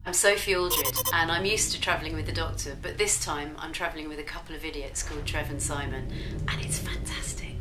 I'm Sophie Aldred and I'm used to travelling with the Doctor, but this time I'm travelling with a couple of idiots called Trev and Simon, and it's fantastic.